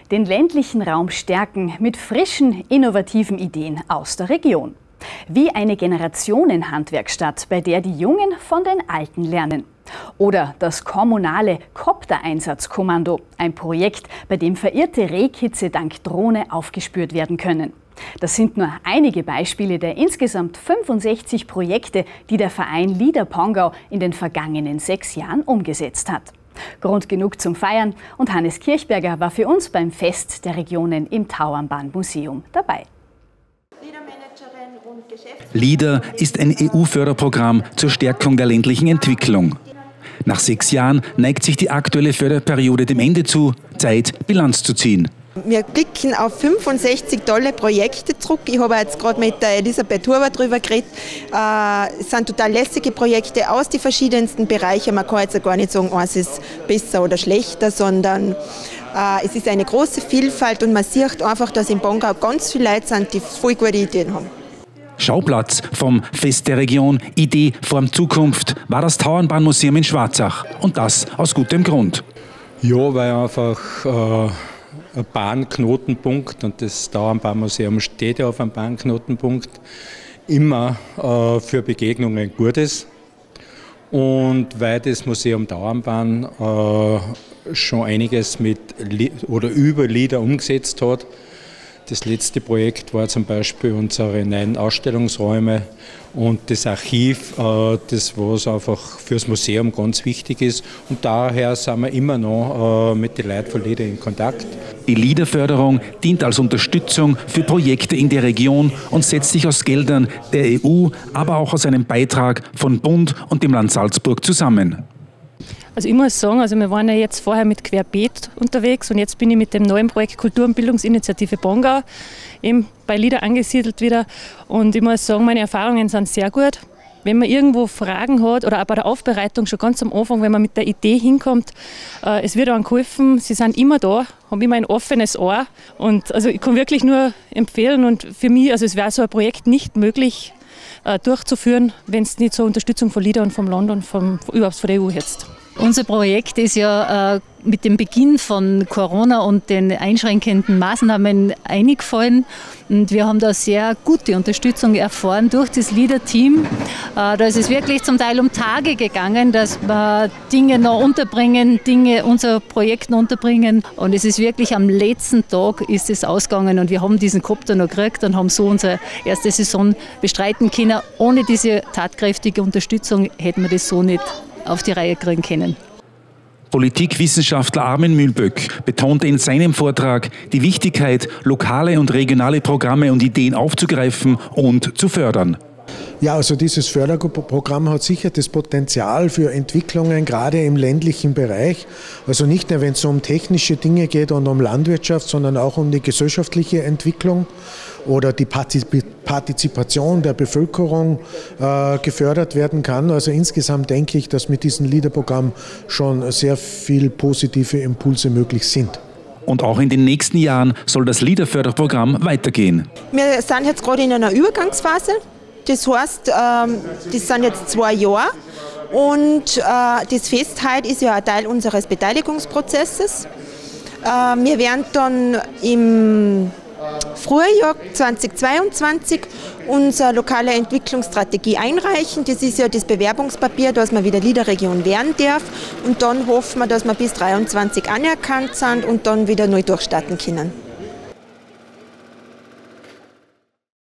Den ländlichen Raum stärken mit frischen, innovativen Ideen aus der Region. Wie eine Generationenhandwerkstatt, bei der die Jungen von den Alten lernen. Oder das kommunale Kopter-Einsatzkommando, ein Projekt, bei dem verirrte Rehkitze dank Drohne aufgespürt werden können. Das sind nur einige Beispiele der insgesamt 65 Projekte, die der Verein Lieder Pongau in den vergangenen 6 Jahren umgesetzt hat. Grund genug zum Feiern und Hannes Kirchberger war für uns beim Fest der Regionen im Tauernbahnmuseum dabei. LIDER ist ein EU-Förderprogramm zur Stärkung der ländlichen Entwicklung. Nach 6 Jahren neigt sich die aktuelle Förderperiode dem Ende zu. Zeit, Bilanz zu ziehen. Wir blicken auf 65 tolle Projekte zurück. Ich habe jetzt gerade mit der Elisabeth Huber darüber geredet. Es sind total lässige Projekte aus den verschiedensten Bereichen. Man kann jetzt gar nicht sagen, eins ist besser oder schlechter, sondern es ist eine große Vielfalt und man sieht einfach, dass in Pongau ganz viele Leute sind, die voll gute Ideen haben. Schauplatz vom Fest der Region Idee formt Zukunft war das Tauernbahnmuseum in Schwarzach. Und das aus gutem Grund. Ja, weil einfach ein Bahnknotenpunkt, und das Tauernbahnmuseum steht ja auf einem Bahnknotenpunkt, immer für Begegnungen gut ist. Und weil das Museum Tauernbahn schon einiges über LIDER umgesetzt hat. Das letzte Projekt war zum Beispiel unsere neuen Ausstellungsräume und das Archiv, das was einfach fürs Museum ganz wichtig ist. Und daher sind wir immer noch mit den Leuten von LIDER in Kontakt. Die LIDER-Förderung dient als Unterstützung für Projekte in der Region und setzt sich aus Geldern der EU, aber auch aus einem Beitrag von Bund und dem Land Salzburg zusammen. Also ich muss sagen, wir waren ja jetzt vorher mit Querbeet unterwegs und jetzt bin ich mit dem neuen Projekt Kultur- und Bildungsinitiative Pongau eben bei LIDER angesiedelt wieder. Und ich muss sagen, meine Erfahrungen sind sehr gut. Wenn man irgendwo Fragen hat oder auch bei der Aufbereitung schon ganz am Anfang, wenn man mit der Idee hinkommt, es wird einem geholfen, sie sind immer da, haben immer ein offenes Ohr. Und also ich kann wirklich nur empfehlen und für mich, also es wäre so ein Projekt nicht möglich durchzuführen, wenn es nicht so Unterstützung von LIDER und vom Land und überhaupt von der EU hätte. Unser Projekt ist ja mit dem Beginn von Corona und den einschränkenden Maßnahmen eingefallen. Und wir haben da sehr gute Unterstützung erfahren durch das LIDER-Team. Da ist es wirklich zum Teil um Tage gegangen, dass wir Dinge noch unterbringen, unser Projekt noch unterbringen. Und es ist wirklich am letzten Tag ist es ausgegangen und wir haben diesen Kopter noch gekriegt und haben so unsere erste Saison bestreiten können. Ohne diese tatkräftige Unterstützung hätten wir das so nicht auf die Reihe kriegen können. Politikwissenschaftler Armin Mühlböck betonte in seinem Vortrag die Wichtigkeit, lokale und regionale Programme und Ideen aufzugreifen und zu fördern. Ja, also dieses Förderprogramm hat sicher das Potenzial für Entwicklungen, gerade im ländlichen Bereich. Also nicht nur, wenn es um technische Dinge geht und um Landwirtschaft, sondern auch um die gesellschaftliche Entwicklung oder die Partizipation der Bevölkerung gefördert werden kann. Also insgesamt denke ich, dass mit diesem LIDER-Programm schon sehr viele positive Impulse möglich sind. Und auch in den nächsten Jahren soll das LIDER-Förderprogramm weitergehen. Wir sind jetzt gerade in einer Übergangsphase. Das heißt, das sind jetzt 2 Jahre und das Fest heute ist ja ein Teil unseres Beteiligungsprozesses. Wir werden dann im Frühjahr 2022 unsere lokale Entwicklungsstrategie einreichen. Das ist ja das Bewerbungspapier, dass man wieder LIDER-Region werden darf. Und dann hoffen wir, dass wir bis 2023 anerkannt sind und dann wieder neu durchstarten können.